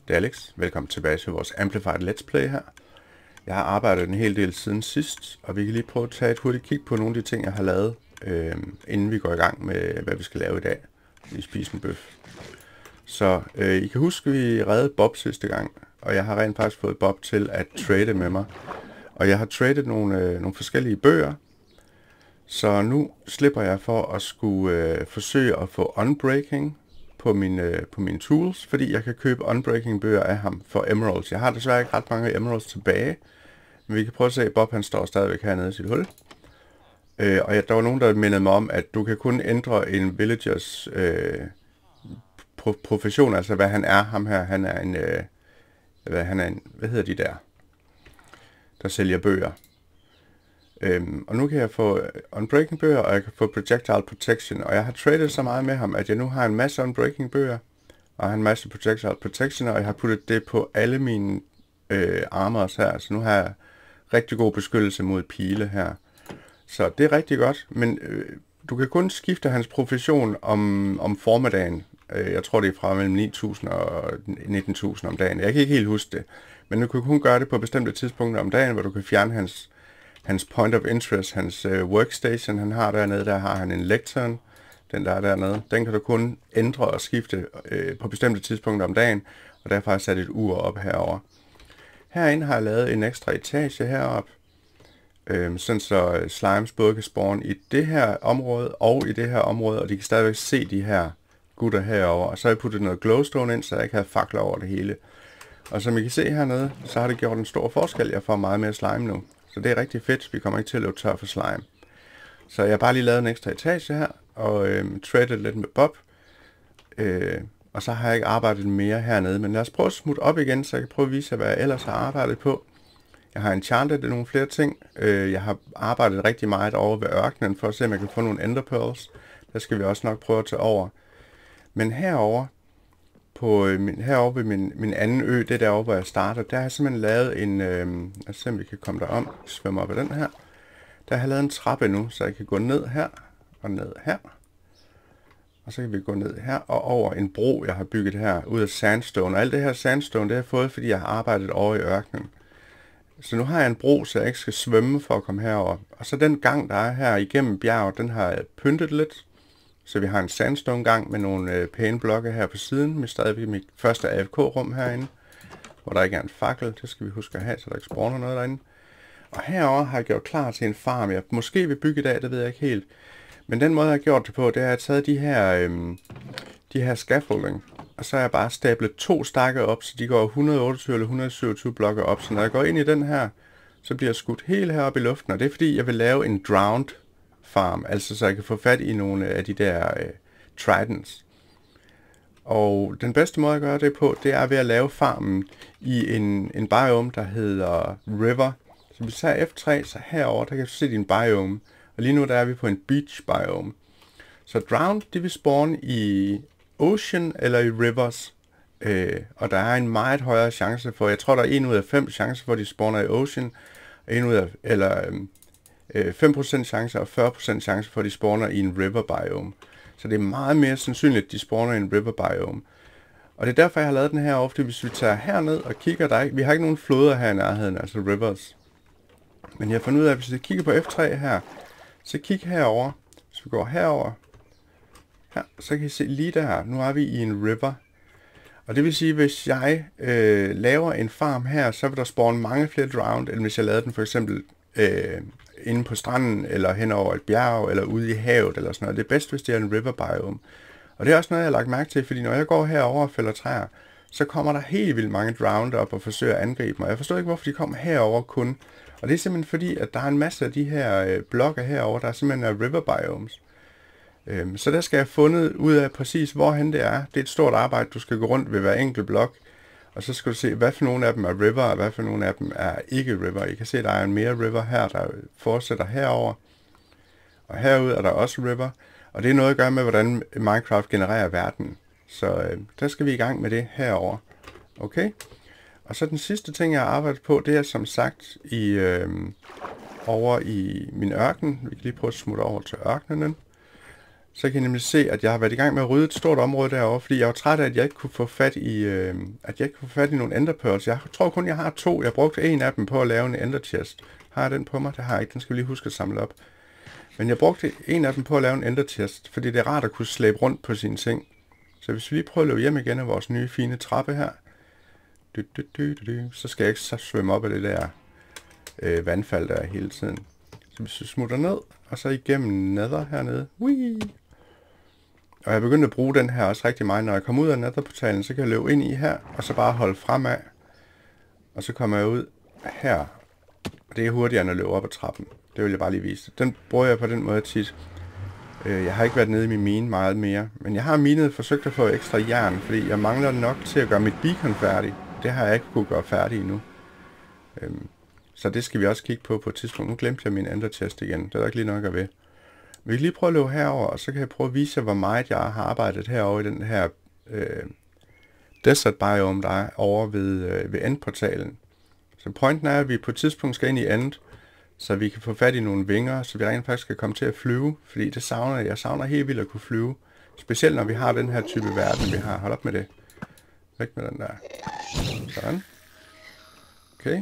Det er Alex. Velkommen tilbage til vores Amplified Let's Play her. Jeg har arbejdet en hel del siden sidst, og vi kan lige prøve at tage et hurtigt kig på nogle af de ting, jeg har lavet, inden vi går i gang med, hvad vi skal lave i dag. Vi spiser en bøf. Så I kan huske, at vi reddede Bob sidste gang, og jeg har rent faktisk fået Bob til at trade med mig. Og jeg har tradet nogle forskellige bøger, så nu slipper jeg for at skulle forsøge at få unbreaking på mine tools, fordi jeg kan købe unbreaking bøger af ham for emeralds. Jeg har desværre ikke ret mange emeralds tilbage, men vi kan prøve at se, at Bob han står stadigvæk hernede i sit hul. Og der var nogen, der mindede mig om, at du kan kun ændre en villagers profession, altså hvad han er. Ham her, han er hvad hedder de der sælger bøger. Og nu kan jeg få unbreaking bøger, og jeg kan få projectile protection, og jeg har tradet så meget med ham, at jeg nu har en masse unbreaking bøger, og har en masse projectile protection, og jeg har puttet det på alle mine armors her, så nu har jeg rigtig god beskyttelse mod pile her. Så det er rigtig godt, men du kan kun skifte hans profession om formiddagen. Jeg tror det er fra mellem 9.000 og 19.000 om dagen. Jeg kan ikke helt huske det, men du kan kun gøre det på bestemte tidspunkter om dagen, hvor du kan fjerne hans point of interest, hans workstation, han har dernede, der har han en lectern, den der er dernede. Den kan du kun ændre og skifte på bestemte tidspunkter om dagen, og derfor har jeg sat et ur op herover. Herinde har jeg lavet en ekstra etage heroppe, sådan så slimes både kan spawne i det her område og i det her område, og de kan stadigvæk se de her gutter herover. Og så har jeg puttet noget glowstone ind, så jeg kan have fakler over det hele. Og som I kan se hernede, så har det gjort en stor forskel. Jeg får meget mere slime nu. Så det er rigtig fedt. Vi kommer ikke til at løbe tør for slime. Så jeg har bare lige lavet en ekstra etage her, og tradet lidt med Bob. Og så har jeg ikke arbejdet mere hernede. Men lad os prøve at smutte op igen, så jeg kan prøve at vise jer, hvad jeg ellers har arbejdet på. Jeg har enchantet nogle flere ting. Jeg har arbejdet rigtig meget over ved ørkenen, for at se, om jeg kan få nogle ender pearls. Der skal vi også nok prøve at tage over. Men herover ved min anden ø, det derovre, hvor jeg starter, der har jeg simpelthen lavet en, lad os se, om vi kan komme derom, svømme op ad den her. Der har jeg lavet en trappe nu, så jeg kan gå ned her, og ned her. Og så kan vi gå ned her, og over en bro, jeg har bygget her, ud af sandstone. Og alt det her sandstone, det har jeg fået, fordi jeg har arbejdet over i ørkenen. Så nu har jeg en bro, så jeg ikke skal svømme for at komme herover. Og så den gang, der er her igennem bjerget, den har jeg pyntet lidt. Så vi har en sandstone gang med nogle pæne blokke her på siden, med stadigvæk mit første AFK-rum herinde, hvor der ikke er en fakkel. Det skal vi huske at have, så der ikke spawner noget derinde. Og herover har jeg gjort klar til en farm, jeg måske vil bygge i dag, det ved jeg ikke helt. Men den måde, jeg har gjort det på, det er, at jeg har taget de her scaffolding, og så har jeg bare stablet 2 stakke op, så de går 128 eller 127 blokke op. Så når jeg går ind i den her, så bliver jeg skudt helt heroppe i luften, og det er fordi, jeg vil lave en drowned farm, altså så jeg kan få fat i nogle af de der tridents. Og den bedste måde at gøre det på, det er ved at lave farmen i en biome, der hedder River. Så hvis vi tager F3, så herover der kan du se din biome, og lige nu der er vi på en beach biome. Så drowned, det vil spawne i ocean eller i rivers, og der er en meget højere chance for, jeg tror der er 1 ud af 5 chancer for, at de spawner i ocean, 5% chance og 40% chance for, at de spawner i en river biome. Så det er meget mere sandsynligt, at de spawner i en river biome. Og det er derfor, jeg har lavet den her over, fordi hvis vi tager herned og kigger, vi har ikke nogen floder her i nærheden, altså rivers. Men jeg har fundet ud af, at hvis vi kigger på F3 her, så kig herover. Hvis vi går herover, her, så kan I se lige der, nu er vi i en river. Og det vil sige, hvis jeg laver en farm her, så vil der spawne mange flere drowned, end hvis jeg lavede den for eksempel inde på stranden, eller hen over et bjerg, eller ude i havet, eller sådan noget. Det er bedst, hvis det er en river biome. Og det er også noget, jeg har lagt mærke til, fordi når jeg går herover og fælder træer, så kommer der helt vildt mange drowned op og forsøger at angribe mig. Jeg forstår ikke, hvorfor de kommer herover kun. Og det er simpelthen fordi, at der er en masse af de her blokke herover, der er simpelthen river biomes. Så der skal jeg have fundet ud af præcis, hvorhen det er. Det er et stort arbejde, du skal gå rundt ved hver enkelt blok. Og så skal du se, hvad for nogle af dem er river, og hvad for nogle af dem er ikke river. I kan se, der er en mere river her, der fortsætter herover. Og herude er der også river. Og det er noget at gøre med, hvordan Minecraft genererer verden. Så der skal vi i gang med det herover. Okay? Og så den sidste ting, jeg har arbejdet på, det er som sagt over i min ørken. Vi kan lige prøve at smutte over til ørkenen. så kan I nemlig se, at jeg har været i gang med at rydde et stort område derovre, fordi jeg var træt af, at jeg ikke kunne få fat i, nogle ender pearls. Jeg tror kun, jeg har 2. Jeg brugte en af dem på at lave en ender chest. Har jeg den på mig? Det har jeg ikke. Den skal vi lige huske at samle op. Men jeg brugte en af dem på at lave en ender chest, fordi det er rart at kunne slæbe rundt på sine ting. Så hvis vi lige prøver at løbe hjem igen af vores nye fine trappe her, så skal jeg ikke så svømme op af det der vandfald der hele tiden. Så hvis vi smutter ned, og så igennem nether hernede. Whee! Og jeg begyndte at bruge den her også rigtig meget. Når jeg kommer ud af netherportalen, så kan jeg løbe ind i her, og så bare holde fremad. Og så kommer jeg ud her. Og det er hurtigere end at løbe op ad trappen. Det vil jeg bare lige vise. Den bruger jeg på den måde tit. Jeg har ikke været nede i min mine meget mere. Men jeg har minet forsøgt at få ekstra jern, fordi jeg mangler nok til at gøre mit beacon færdig. Det har jeg ikke kunne gøre færdig endnu. Så det skal vi også kigge på et tidspunkt. Nu glemte jeg min ender chest igen. Det er der ikke lige nok at ved. Vi kan lige prøve at løbe herover, og så kan jeg prøve at vise jer, hvor meget jeg har arbejdet herover i den her desert biome, der er over ved endportalen. Så pointen er, at vi på et tidspunkt skal ind i end, så vi kan få fat i nogle vinger, så vi rent faktisk skal komme til at flyve, fordi det savner jeg. Jeg savner helt vildt at kunne flyve. Specielt når vi har den her type verden, vi har. Hold op med det. Væk med den der. Sådan. Okay.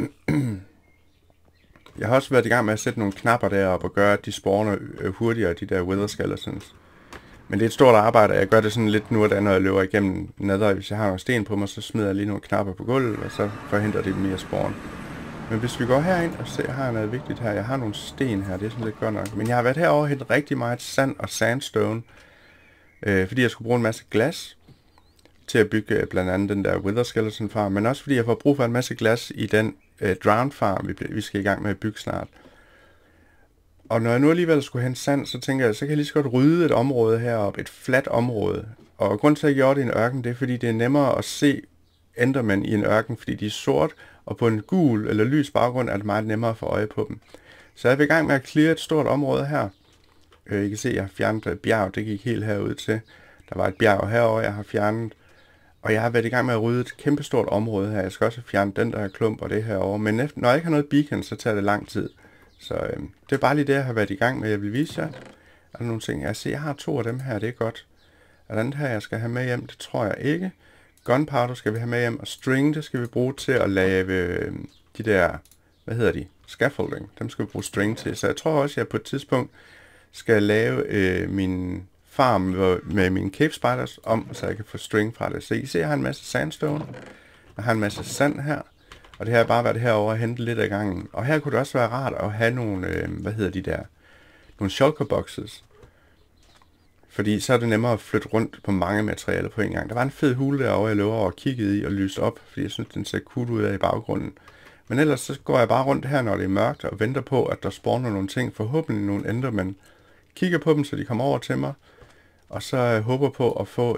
Jeg har også været i gang med at sætte nogle knapper deroppe og gøre, at de spawner hurtigere, de der wither skeletons. Men det er et stort arbejde, og jeg gør det sådan lidt nu og da, når jeg løber igennem nether. Hvis jeg har nogle sten på mig, så smider jeg lige nogle knapper på gulvet, og så forhindrer det dem i at spawn. Men hvis vi går herind og ser, har jeg noget vigtigt her. Jeg har nogle sten her, det er sådan lidt godt nok. Men jeg har været herovre og hentet rigtig meget sand og sandstone, fordi jeg skulle bruge en masse glas til at bygge blandt andet den der wither skeleton farm, men også fordi jeg får brug for en masse glas i den drowned farm, vi skal i gang med at bygge snart. Og når jeg nu alligevel skulle hente sand, så tænker jeg, så kan jeg lige så godt rydde et område heroppe, et fladt område. Og grunden til, at jeg gjorde det i en ørken, det er, fordi det er nemmere at se endermænd i en ørken, fordi de er sort, og på en gul eller lys baggrund er det meget nemmere at få øje på dem. Så jeg er i gang med at clear et stort område her. I kan se, at jeg har fjernet et bjerg, det gik helt herud til. Der var et bjerg herover, jeg har fjernet. Og jeg har været i gang med at rydde et kæmpestort område her. Jeg skal også fjerne den der klump og det herovre. Men når jeg ikke har noget beacon, så tager det lang tid. Så det er bare lige det, jeg har været i gang med. Jeg vil vise jer. Er der nogle ting? Jeg har 2 af dem her, det er godt. Er der andet her, jeg skal have med hjem? Det tror jeg ikke. Gunpowder skal vi have med hjem, og string, det skal vi bruge til at lave de der, hvad hedder de? Scaffolding. Dem skal vi bruge string til. Så jeg tror også, at jeg på et tidspunkt skal lave min farm med mine cave spiders om, så jeg kan få string fra det. Så I kan se, jeg har en masse sandstone. Jeg har en masse sand her. Og det har bare været herovre og hentet lidt af gangen. Og her kunne det også være rart at have nogle, nogle shulker boxes. Fordi så er det nemmere at flytte rundt på mange materialer på en gang. Der var en fed hule derovre, jeg løb over og kiggede i og lyste op, fordi jeg synes, den ser cool ud af i baggrunden. Men ellers så går jeg bare rundt her, når det er mørkt, og venter på, at der spawner nogle ting. Forhåbentlig nogle endermænd. Kigger på dem, så de kommer over til mig. Og så håber på at få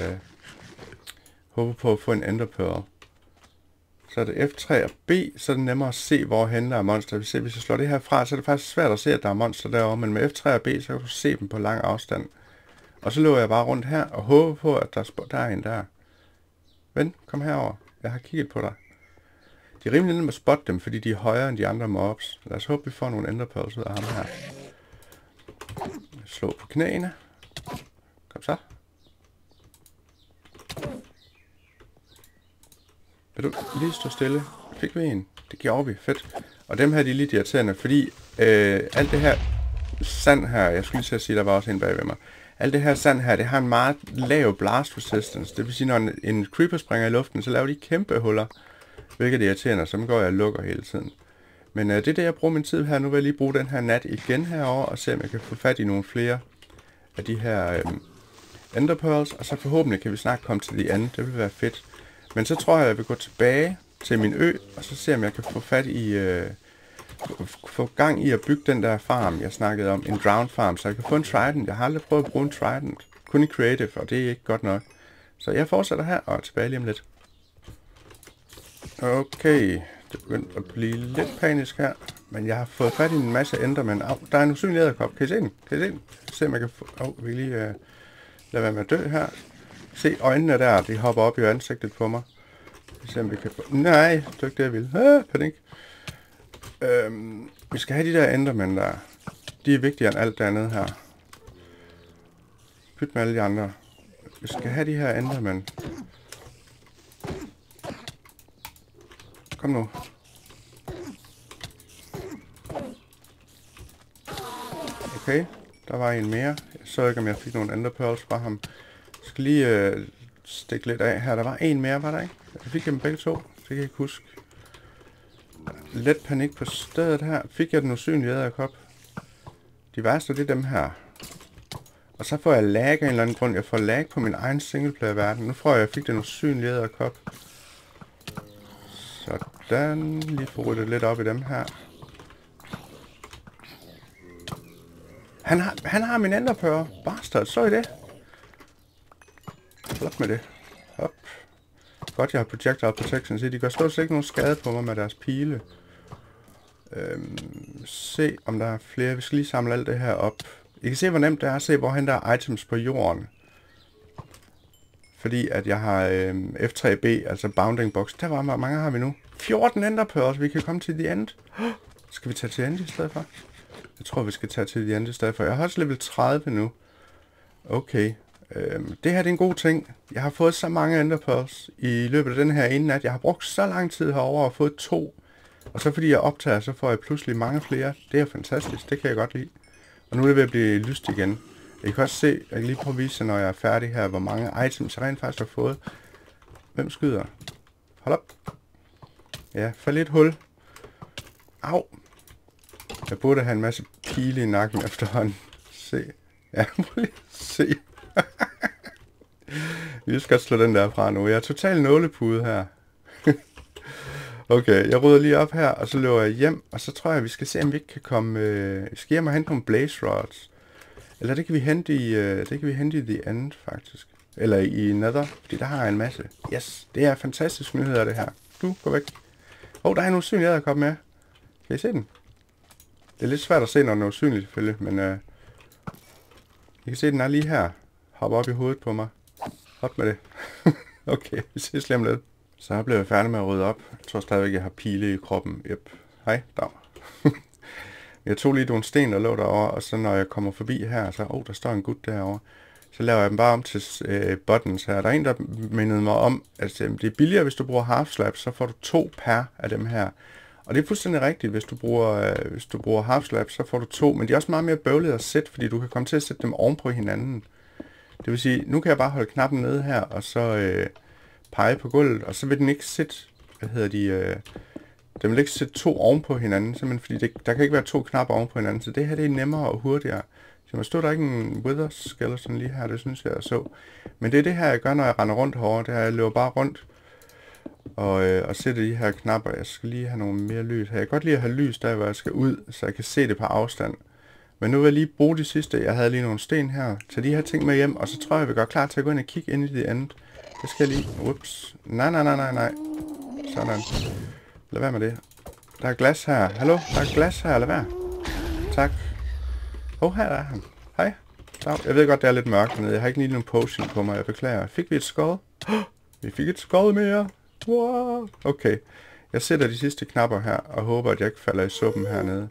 en enderpearl. Så er det F3 og B, så er det nemmere at se, hvor hen der er monster. Hvis jeg slår det her fra, så er det faktisk svært at se, at der er monster derovre. Men med F3 og B, så kan du se dem på lang afstand. Og så løber jeg bare rundt her og håber på, at der er en der. Ven, kom herover. Jeg har kigget på dig. De er rimelig nemme at spotte dem, fordi de er højere end de andre mobs. Lad os håbe, vi får nogle enderpearls ud af ham her. Slå på knæene. Kom så. Vil du lige stå stille? Fik vi en? Det gjorde vi. Fedt. Og dem her, de er lidt irriterende, fordi alt det her sand her, jeg skulle lige til at sige, der var også en bag ved mig. Alt det her sand her, det har en meget lav blast resistance. Det vil sige, når en creeper springer i luften, så laver de kæmpe huller, hvilket er irriterende, så går jeg og lukker hele tiden. Men det er det, jeg bruger min tid her. Nu vil jeg lige bruge den her nat igen herover og se, om jeg kan få fat i nogle flere af de her enderpearls, og så forhåbentlig kan vi snart komme til the end. Det vil være fedt. Men så tror jeg vil gå tilbage til min ø, og så se, om jeg kan få fat i få gang i at bygge den der farm, jeg snakkede om, en drowned farm, så jeg kan få en trident. Jeg har aldrig prøvet at bruge en trident, kun i creative, og det er ikke godt nok. Så jeg fortsætter her, og er tilbage lige om lidt. Okay, det begynder at blive lidt panisk her, men jeg har fået fat i en masse endermænd. Der er en usynlig edderkop. Kan I se den? Kan I se den? Se, om jeg kan få... vi lige lade være med at dø her. Se øjnene der, de hopper op i ansigtet på mig. Se, om vi kan få... Nej, det er ikke det, jeg vil. Panik. Vi skal have de der endermænd der. De er vigtigere end alt det andet her. bytte med alle de andre. Vi skal have de her Enderman. Kom nu. Okay, der var en mere. Jeg så ikke, om jeg fik nogle Ender Pearls fra ham. Jeg skal lige stikke lidt af her. Der var en mere, var der ikke? Jeg fik dem begge to. Det kan jeg ikke huske. Let panik på stedet her. Fik jeg den usynlige edderkop. De værste, det er dem her. Og så får jeg lag af en eller anden grund. Jeg får lag på min egen singleplayer-verden. Nu tror jeg fik den usynlige edderkop. Sådan. Lige få ryddet lidt op i dem her. Han har min enderpearl. Bastard, så I det? Hold op med det. Hop. Godt, jeg har projectile protection, så de gør stort set ikke nogen skade på mig med deres pile. Se, om der er flere. Vi skal lige samle alt det her op. I kan se, hvor nemt det er at se, hvorhen der er items på jorden. Fordi at jeg har F3B, altså bounding box. Der var, hvor mange har vi nu? 14 enderpearls, vi kan komme til the end. Skal vi tage til end i stedet for? Jeg tror, vi skal tage til the end i stedet for. Jeg har også level 30 nu. Okay. Det her det er en god ting. Jeg har fået så mange enderpearls i løbet af den her ene nat. Jeg har brugt så lang tid herover og fået 2. Og så fordi jeg optager, så får jeg pludselig mange flere. Det er fantastisk. Det kan jeg godt lide. Og nu er det ved at blive lyst igen. Jeg kan også se, jeg kan lige prøve at vise, når jeg er færdig her, hvor mange items jeg rent faktisk har fået. Hvem skyder? Hold op. Ja, fald i et hul. Au. Jeg burde have en masse pile i nakken efterhånden. Se. Ja, prøv lige at se. Vi skal slå den der fra nu. Jeg er totalt nålepude her. Okay, jeg rydder lige op her, og så løber jeg hjem. Og så tror jeg, vi skal se, om vi ikke kan komme... vi skal hjem og hente nogle blaze rods. Eller det kan vi hente i, The End, faktisk. Eller i Nether, fordi der har jeg en masse. Yes, det er fantastisk nyheder, det her. Du, gå væk. Der er en usynlig edderkop med. Kan I se den? Det er lidt svært at se, når den er usynlig, selvfølgelig, men I kan se, den er lige her. Hop op i hovedet på mig. Hop med det. Okay, vi ses lige om lidt. Så blev jeg færdig med at rydde op. Jeg tror stadigvæk, jeg har pile i kroppen. Yep. Hej, dag. Jeg tog lige nogle sten, der lå derovre, og så når jeg kommer forbi her, så der står en gut derovre. Så laver jeg dem bare om til buttons her. Der er en, der mindede mig om, at det er billigere, hvis du bruger half slabs, så får du 2 per af dem her. Og det er fuldstændig rigtigt, hvis du bruger half slabs, så får du 2, men de er også meget mere bøvlede at sætte, fordi du kan komme til at sætte dem oven på hinanden. Det vil sige, nu kan jeg bare holde knappen nede her, og så pege på gulvet, og så vil den ikke sætte, den vil ikke sætte 2 oven på hinanden, simpelthen fordi der kan ikke være 2 knapper oven på hinanden, så det her det er nemmere og hurtigere. Så man stod der ikke en wither skeleton lige her, det synes jeg så. Men det er det her, jeg gør, når jeg render rundt herovre, det er, jeg løber bare rundt og sætter de her knapper. Jeg skal lige have nogle mere lys her. Jeg kan godt lide at have lys der, hvor jeg skal ud, så jeg kan se det på afstand. Men nu vil jeg lige bruge de sidste. Jeg havde lige nogle sten her. Tag de her ting med hjem, og så tror jeg, vi går klar til at gå ind og kigge ind i The End. Det skal jeg lige... Ups. Nej. Sådan. Lad være med det. Der er glas her. Hallo? Der er glas her. Lad være. Tak. Her er han. Hej. Jeg ved godt, det er lidt mørkt dernede. Jeg har ikke lige nogen potion på mig. Jeg beklager. Fik vi et skod? Vi fik et skod mere. Wow. Okay. Jeg sætter de sidste knapper her, og håber, at jeg ikke falder i suppen hernede.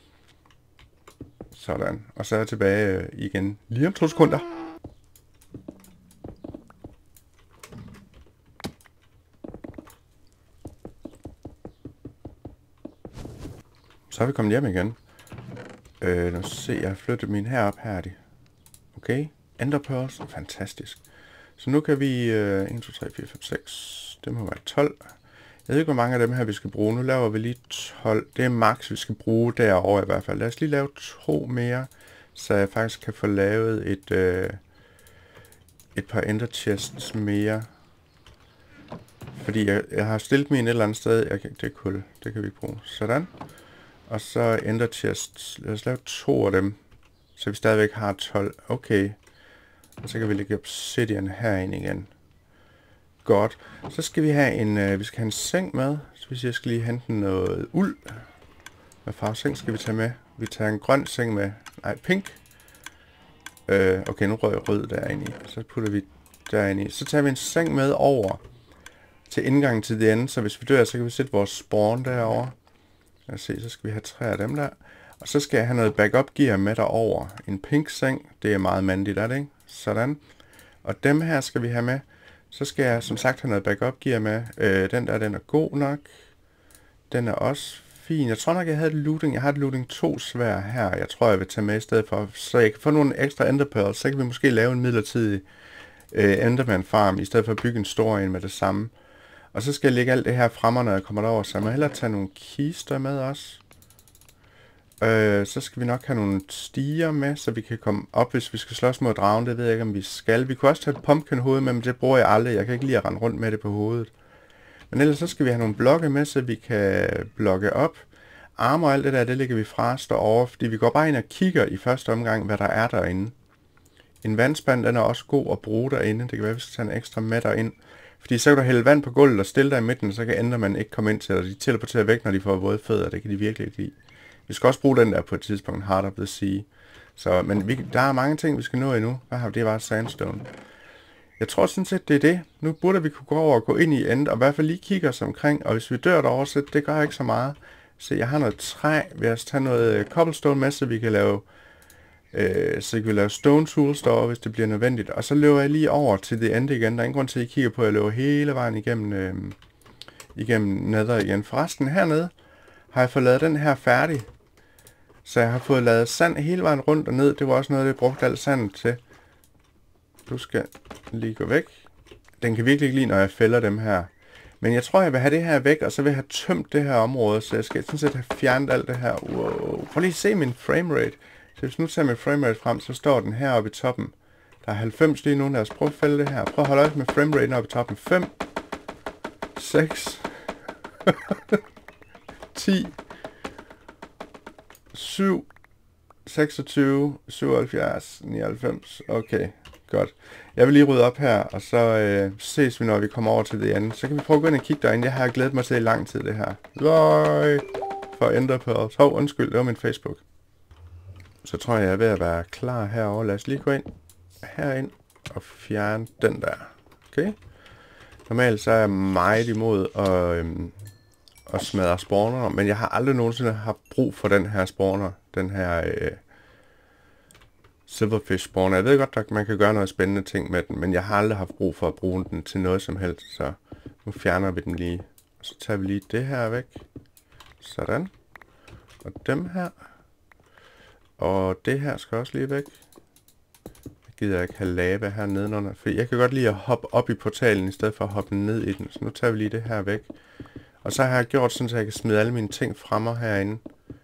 Sådan. Og så er jeg tilbage igen lige om 2 sekunder. Så er vi kommet hjem igen. Nu se, jeg har flyttet min herop her. Okay. Ender Pearls. Fantastisk. Så nu kan vi 1, 2, 3, 4, 5, 6. Det må være 12. Jeg ved ikke, hvor mange af dem her vi skal bruge. Nu laver vi lige 12. Det er max, vi skal bruge derovre i hvert fald. Lad os lige lave 2 mere, så jeg faktisk kan få lavet et par ender chests mere. Fordi jeg har stillet mig et eller andet sted. Det er kul. Det kan vi ikke bruge. Sådan. Og så ender chests. Lad os lave 2 af dem, så vi stadigvæk har 12. Okay. Og så kan vi lægge obsidian herind igen. Godt. Så skal vi have en seng med. Så hvis jeg skal lige hente noget uld. Hvad farve seng skal vi tage med? Vi tager en grøn seng med. Nej, pink. Okay, nu rører jeg rød derinde i. Så putter vi derinde i. Så tager vi en seng med over til indgangen til The End. Så hvis vi dør, så kan vi sætte vores spawn derovre. Lad os se, så skal vi have 3 af dem der. Og så skal jeg have noget backup gear med derover. En pink seng. Det er meget mandigt, er det ikke? Sådan. Og dem her skal vi have med. Så skal jeg som sagt have noget backup gear med. Den er god nok. Den er også fin. Jeg tror nok, jeg havde et looting. Jeg har et looting 2 svær her. Jeg tror, jeg vil tage med i stedet for. Så jeg kan få nogle ekstra ender pearls. Så kan vi måske lave en midlertidig enderman farm, i stedet for at bygge en stor en med det samme. Og så skal jeg lægge alt det her fremme, når jeg kommer derover. Så jeg må hellere tage nogle kister med også. Så skal vi nok have nogle stiger med, så vi kan komme op, hvis vi skal slås mod dragen. Det ved jeg ikke, om vi skal. Vi kunne også tage et pumpkin hoved med, men det bruger jeg aldrig. Jeg kan ikke lide at rende rundt med det på hovedet. Men ellers så skal vi have nogle blokke med, så vi kan blokke op. Armor og alt det der, det lægger vi fra os derovre, fordi vi går bare ind og kigger i første omgang, hvad der er derinde. En vandspand, den er også god at bruge derinde. Det kan være, at vi skal tage en ekstra med derind. Fordi så kan du hælde vand på gulvet og stille dig i midten, så kan Enderman ikke komme ind til dig. De teleporterer væk, når de får våde fødder. Det kan de virkelig ikke lide. Vi skal også bruge den der på et tidspunkt, Heart of the Sea. Så, men der er mange ting, vi skal nå endnu. Hvad har vi? Det var sandstone. Jeg tror sådan set, det er det. Nu burde vi kunne gå over og gå ind i end, og i hvert fald lige kigge os omkring. Og hvis vi dør derovre, så det gør ikke så meget. Se, jeg har noget træ. Vi har tage noget cobblestone med, så vi kan lave, stone tools derovre, hvis det bliver nødvendigt. Og så løber jeg lige over til the end igen. Der er ingen grund til, at I kigger på, at jeg løber hele vejen igennem nether igen. Forresten hernede har jeg fået lavet den her færdig. Så jeg har fået lavet sand hele vejen rundt og ned. Det var også noget, det brugte alt sandet til. Du skal lige gå væk. Den kan virkelig ikke lide, når jeg fælder dem her. Men jeg tror, jeg vil have det her væk, og så vil jeg have tømt det her område. Så jeg skal sådan set have fjernet alt det her. Wow. Prøv lige at se min framerate. Så hvis nu tager min framerate frem, så står den her oppe i toppen. Der er 90 lige nu. Lad os prøve at fælde det her. Prøv at holde øje med frameraten oppe i toppen. 5, 6, 10, 7, 26, 77, 99. Okay, godt. Jeg vil lige rydde op her, og så ses vi, når vi kommer over til det andet. Så kan vi prøve at gå ind og kigge derinde. Jeg har glædet mig til i lang tid, det her. Løj! For Ender Pearls. Undskyld, det var min Facebook. Så tror jeg er ved at være klar herovre. Lad os lige gå ind herind og fjerne den der. Okay? Normalt så er jeg meget imod at smadre spawner, men jeg har aldrig nogensinde haft brug for den her spawner. Den her silverfish spawner. Jeg ved godt, at man kan gøre noget spændende ting med den, men jeg har aldrig haft brug for at bruge den til noget som helst. Så nu fjerner vi den lige. Og så tager vi lige det her væk. Sådan. Og dem her. Og det her skal også lige væk. Jeg gider ikke have lava her nedenunder, for jeg kan godt lide at hoppe op i portalen, i stedet for at hoppe ned i den. Så nu tager vi lige det her væk. Og så har jeg gjort sådan, så jeg kan smide alle mine ting fremme herinde.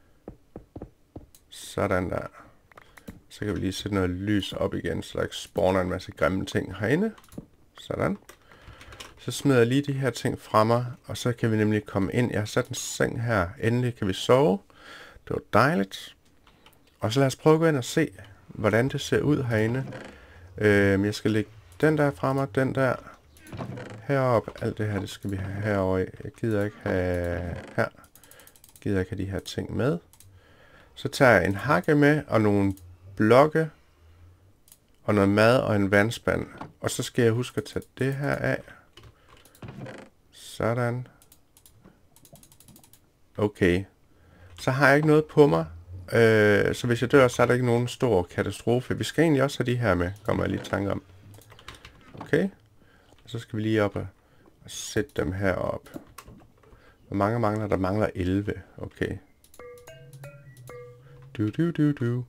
Sådan der. Så kan vi lige sætte noget lys op igen, så der ikke spawner en masse grimme ting herinde. Sådan. Så smider jeg lige de her ting fremme, og så kan vi nemlig komme ind. Jeg har sat en seng her. Endelig kan vi sove. Det var dejligt. Og så lad os prøve at gå ind og se, hvordan det ser ud herinde. Jeg skal lægge den der fremme, den der heroppe. Alt det her, det skal vi have herovre. Jeg gider ikke have her. Jeg gider ikke have de her ting med. Så tager jeg en hakke med, og nogle blokke, og noget mad og en vandspand. Og så skal jeg huske at tage det her af. Sådan. Okay. Så har jeg ikke noget på mig. Så hvis jeg dør, så er der ikke nogen stor katastrofe. Vi skal egentlig også have de her med, kommer jeg lige i tanke om. Okay. Og så skal vi lige op og sætte dem her op. Hvor mange mangler der? Mangler 11. Okay. Du.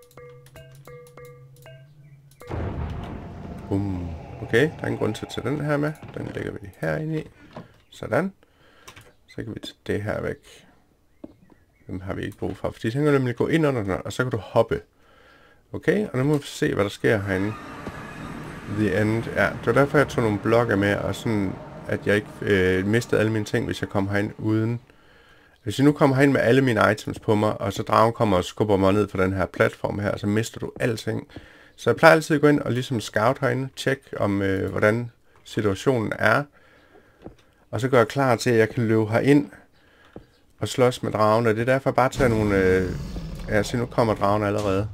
Okay, der er ingen grund til at tage den her med. Den lægger vi herinde i. Sådan. Så kan vi tage det her væk. Dem har vi ikke brug for, fordi så kan du nemlig gå ind under den, og så kan du hoppe. Okay, og nu må vi se, hvad der sker herinde. The end. Ja, det var derfor, jeg tog nogle blokke med, og sådan, at jeg ikke mistede alle mine ting, hvis jeg kom herind uden. Hvis jeg nu kommer herind med alle mine items på mig, og så dragen kommer og skubber mig ned på den her platform her, så mister du alting. Så jeg plejer altid at gå ind og ligesom scout herinde, tjekke om, hvordan situationen er. Og så gør jeg klar til, at jeg kan løbe herind og slås med dragen, og det er derfor bare tage nogle... ja, se, nu kommer dragen allerede.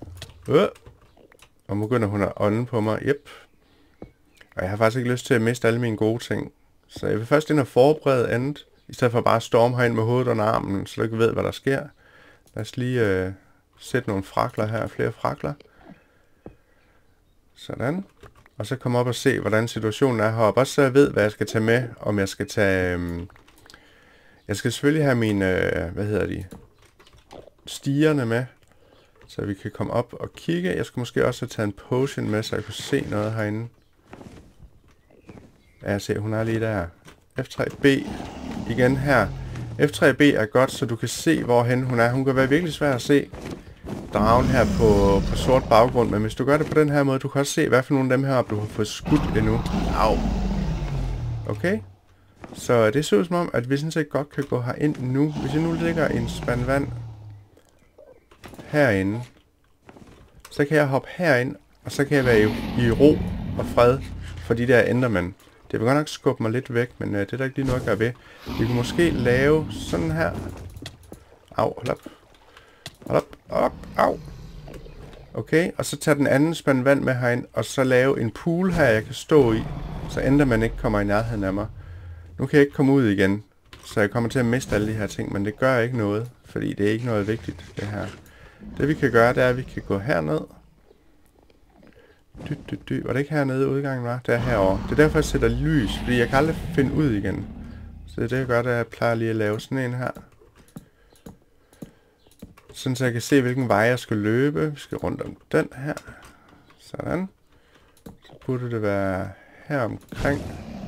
Og nu begynder hun at ånde på mig. Yep. Og jeg har faktisk ikke lyst til at miste alle mine gode ting. Så jeg vil først ind og forberede andet, i stedet for bare at storme herind med hovedet under armen, så du ikke ved, hvad der sker. Lad os lige sætte nogle frakler her, flere frakler. Sådan. Og så komme op og se, hvordan situationen er heroppe. Også så jeg ved, hvad jeg skal tage med. Om jeg skal tage... jeg skal selvfølgelig have mine, stigerne med. Så vi kan komme op og kigge. Jeg skal måske også have taget en potion med, så jeg kunne se noget herinde. Ja, jeg ser, hun er lige der. F3B. Igen her. F3B er godt, så du kan se, hvorhen hun er. Hun kan være virkelig svær at se. Dragen her på sort baggrund, men hvis du gør det på den her måde, du kan også se, hvad for nogle af dem her, du har fået skudt endnu. Au. Okay. Så det ser ud som om, at vi sådan set godt kan gå herind nu. Hvis jeg nu ligger en spand vand herinde, så kan jeg hoppe herind, og så kan jeg være i ro og fred for de der endermænd. Det vil godt nok skubbe mig lidt væk, men det er der ikke lige noget at gøre ved. Vi kan måske lave sådan her. Au, hold op. Hold op, au. Okay, og så tage den anden spand vand med herind, og så lave en pool her, jeg kan stå i, så endermænd ikke kommer i nærheden af mig. Nu kan jeg ikke komme ud igen, så jeg kommer til at miste alle de her ting, men det gør ikke noget, fordi det er ikke noget vigtigt, det her. Det vi kan gøre, det er, at vi kan gå herned. Var det ikke hernede udgangen var? Det er herovre. Det er derfor, jeg sætter lys, fordi jeg kan aldrig finde ud igen. Så det er det, jeg gør, det er, at jeg plejer lige at lave sådan en her. Sådan, så jeg kan se, hvilken vej jeg skal løbe. Vi skal rundt om den her. Sådan. Så burde det være her omkring.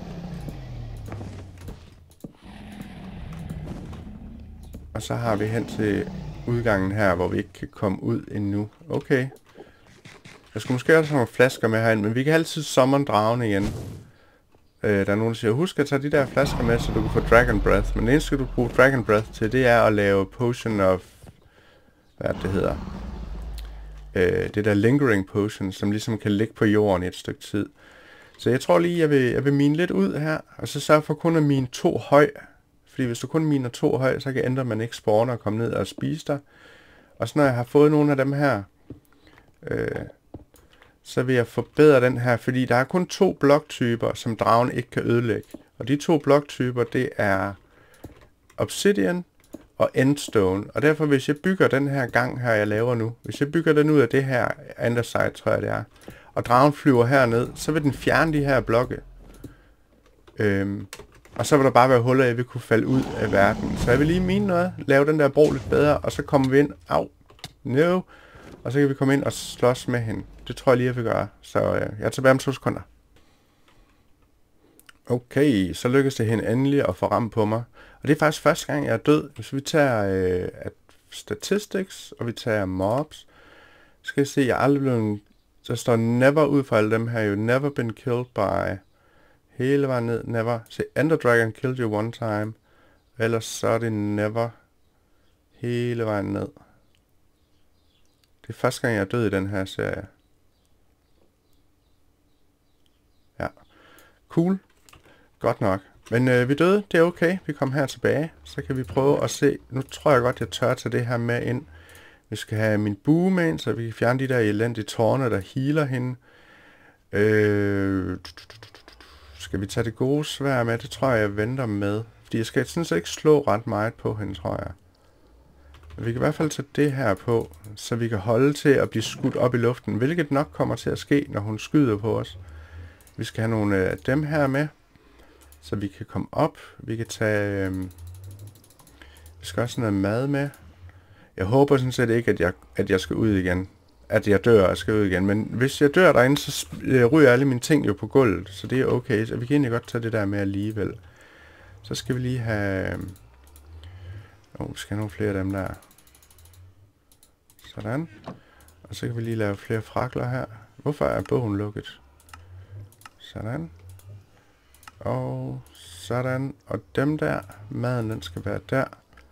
Og så har vi hen til udgangen her, hvor vi ikke kan komme ud endnu. Okay. Jeg skulle måske også have nogle flasker med herinde, men vi kan altid summon dragen igen. Der er nogen, der siger, husk at tage de der flasker med, så du kan få Dragon Breath. Men det eneste, du bruger Dragon Breath til, det er at lave Potion of... Hvad det hedder? Det der Lingering Potion, som ligesom kan ligge på jorden i et stykke tid. Så jeg tror lige, jeg vil mine lidt ud her, og så sørge for kun at mine 2 høj. Fordi hvis du kun miner 2 høj, så kan enderman ikke spawne og komme ned og spise dig. Og så når jeg har fået nogle af dem her, så vil jeg forbedre den her, fordi der er kun 2 bloktyper, som dragen ikke kan ødelægge. Og de 2 bloktyper, det er Obsidian og Endstone. Og derfor, hvis jeg bygger den her gang her, jeg laver nu, hvis jeg bygger den ud af det her Andesite, tror jeg det er, og dragen flyver herned, så vil den fjerne de her blokke. Og så vil der bare være huller, jeg vil kunne falde ud af verden. Så jeg vil lige mine noget, lave den der bro lidt bedre, og så kommer vi ind. Au. No. Og så kan vi komme ind og slås med hende. Det tror jeg lige, jeg vil gøre. Så jeg er tilbage om 2 sekunder. Okay, så lykkes det hende endelig at få ramt på mig. Og det er faktisk første gang, jeg er død. Hvis vi tager statistics, og vi tager mobs, skal jeg se, jeg er aldrig blevet... Der står never ud for alle dem her jo. Never been killed by... Hele vejen ned, never. Se, Ender Dragon killed you one time. Ellers så er det never. Hele vejen ned. Det er første gang, jeg er død i den her serie. Ja. Cool. Godt nok. Men vi døde, det er okay. Vi kom her tilbage. Så kan vi prøve at se. Nu tror jeg godt, jeg tør tage det her med ind. Vi skal have min bue med ind, så vi kan fjerne de der elendige tårne, der healer hende. Skal vi tage det gode sværd med? Det tror jeg venter med. Fordi jeg skal sådan set ikke slå ret meget på hende, tror jeg. Men vi kan i hvert fald tage det her på, så vi kan holde til at blive skudt op i luften. Hvilket nok kommer til at ske, når hun skyder på os. Vi skal have nogle af dem her med, så vi kan komme op. Vi kan tage... vi skal også have noget mad med. Jeg håber sådan set ikke, at jeg skal ud igen. At jeg dør og skal ud igen. Men hvis jeg dør derinde, så ryger alle mine ting jo på gulvet. Så det er okay. Så vi kan egentlig godt tage det der med alligevel. Så skal vi lige have... vi skal have nogle flere af dem der. Sådan. Og så kan vi lige lave flere frakler her. Hvorfor er bogen lukket? Sådan. Og sådan. Og dem der. Maden, den skal være der.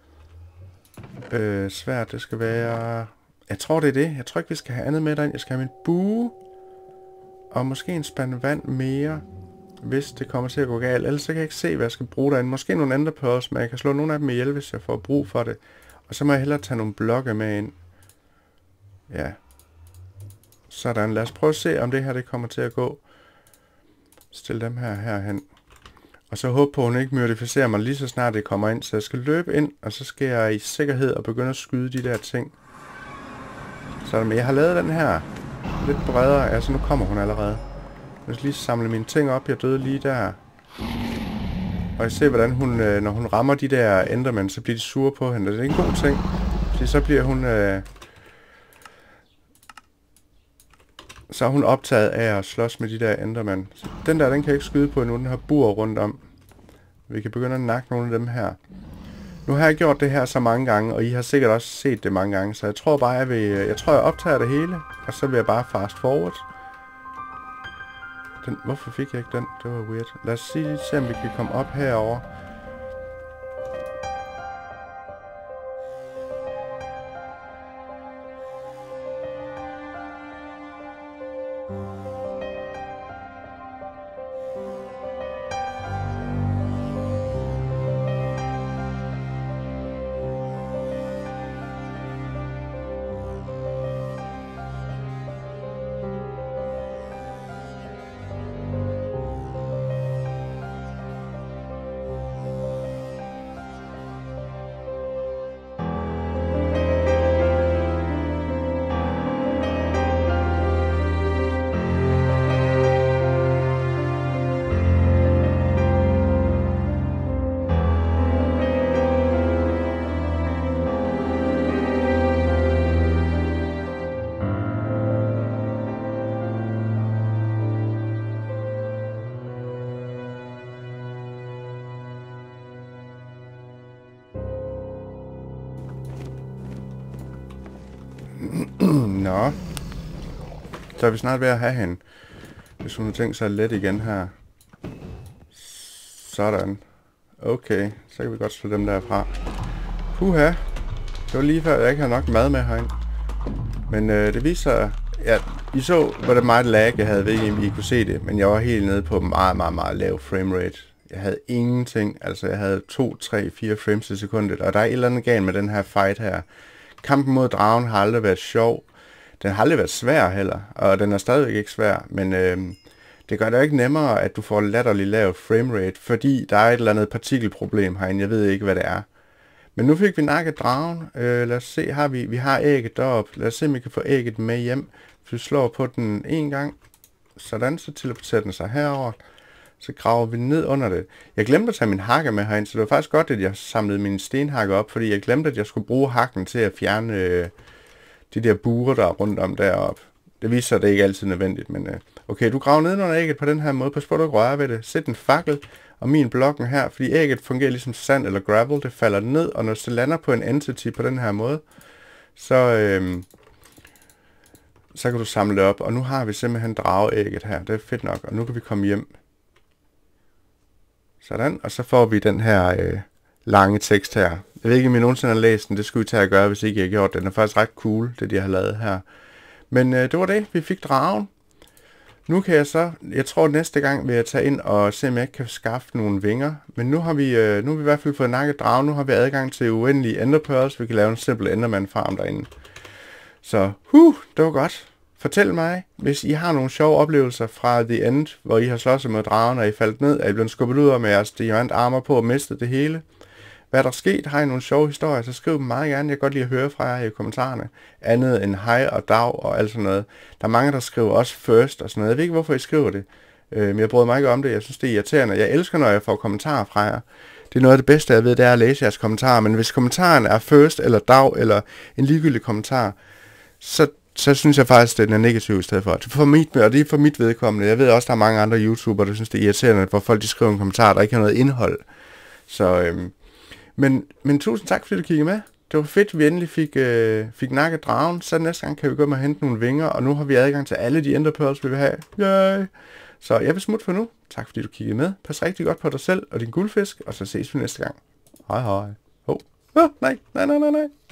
Svært, det skal være... Jeg tror, det er det. Jeg tror ikke, vi skal have andet med derind. Jeg skal have min bue. Og måske en spand vand mere. Hvis det kommer til at gå galt. Ellers så kan jeg ikke se, hvad jeg skal bruge derinde. Måske nogle andre på os, men jeg kan slå nogle af dem ihjel, hvis jeg får brug for det. Og så må jeg hellere tage nogle blokke med ind. Ja. Sådan. Lad os prøve at se, om det her det kommer til at gå. Stil dem herhen. Og så håbe på, at hun ikke modificerer mig lige så snart det kommer ind. Så jeg skal løbe ind, og så skal jeg i sikkerhed og begynde at skyde de der ting. Så men jeg har lavet den her Lidt bredere. Altså, nu kommer hun allerede. Jeg skal lige samle mine ting op. Jeg døde lige der. Og jeg ser, hvordan hun, når hun rammer de der Endermen, så bliver de sure på hende. Det er en god ting. Fordi så bliver hun... så er hun optaget af at slås med de der Endermen. Så den der, den kan jeg ikke skyde på endnu. Den har bur rundt om. Vi kan begynde at nakke nogle af dem her. Nu har jeg gjort det her så mange gange, og I har sikkert også set det mange gange. Så jeg tror bare, jeg optager det hele. Og så vil jeg bare fast forward. Hvorfor fik jeg ikke den? Det var weird. Lad os se om vi kan komme op herover. Nå. Så er vi snart ved at have hende. Hvis hun har tænkt sig let igen her. Sådan. Okay, så kan vi godt slå dem derfra. Puha. Det var lige før, jeg ikke har nok mad med herinde. Men det viser... Ja, I så, hvor det meget lag jeg havde, ved ikke, om I kunne se det. Men jeg var helt nede på meget, meget, meget lav framerate. Jeg havde ingenting. Altså, jeg havde 2, 3, 4 frames i sekundet. Og der er et eller andet galt med den her fight her. Kampen mod dragen har aldrig været sjov. Den har aldrig været svær heller. Og den er stadigvæk ikke svær. Men det gør det ikke nemmere, at du får latterligt lavt framerate. Fordi der er et eller andet partikelproblem herinde. Jeg ved ikke, hvad det er. Men nu fik vi nakket dragen. Lad os se, vi har ægget deroppe. Lad os se, om vi kan få ægget med hjem. Hvis vi slår på den en gang. Sådan, så teleporterer den sig herover. Så graver vi ned under det. Jeg glemte at tage min hakke med herind, så det var faktisk godt, at jeg samlede min stenhakke op, fordi jeg glemte, at jeg skulle bruge hakken til at fjerne de der buer, der er rundt om deroppe. Det viser sig, at det ikke altid er nødvendigt, men okay, du graver ned under ægget på den her måde. Pas på, at du ikke rører ved det. Sæt en fakkel og min blokken her, fordi ægget fungerer ligesom sand eller gravel. Det falder ned, og når det lander på en entity på den her måde, så kan du samle det op. Og nu har vi simpelthen drageægget her. Det er fedt nok, og nu kan vi komme hjem. Sådan, og så får vi den her lange tekst her. Jeg ved ikke, om I nogensinde har læst den. Det skulle vi tage at gøre, hvis ikke I har gjort det. Den er faktisk ret cool, det de har lavet her. Men det var det. Vi fik dragen. Nu kan jeg tror næste gang vil jeg tage ind og se, om jeg ikke kan skaffe nogle vinger. Men nu har vi i hvert fald fået nakket dragen. Nu har vi adgang til uendelige enderpearls. Vi kan lave en simpel enderman farm derinde. Så, det var godt. Fortæl mig, hvis I har nogle sjove oplevelser fra The End, hvor I har slåsset med dragen, og I faldt ned, er I blevet skubbet ud af med jeres diamant armor på og mistet det hele. Hvad er der sket? Har I nogle sjove historier, så skriv dem meget gerne. Jeg kan godt lide at høre fra jer i kommentarerne. Andet end hej og dag og alt sådan noget. Der er mange, der skriver også first og sådan noget. Jeg ved ikke, hvorfor I skriver det. Men jeg bryder mig ikke om det. Jeg synes, det er irriterende. Jeg elsker, når jeg får kommentarer fra jer. Det er noget af det bedste, jeg ved, det er at læse jeres kommentarer. Men hvis kommentaren er first eller dag eller en ligegyldig kommentar, så synes jeg faktisk, at den er negativ i stedet for. Det er for mit vedkommende. Jeg ved også, der er mange andre YouTubere, der synes, det er irriterende, hvor folk de skriver en kommentar, der ikke har noget indhold. Så, men tusind tak, fordi du kiggede med. Det var fedt, vi endelig fik nakket dragen. Så næste gang kan vi gå med at hente nogle vinger, og nu har vi adgang til alle de enderpearls, vi vil have. Yay! Så jeg vil smutte for nu. Tak fordi du kiggede med. Pas rigtig godt på dig selv og din guldfisk, og så ses vi næste gang. Hej hej. Nej.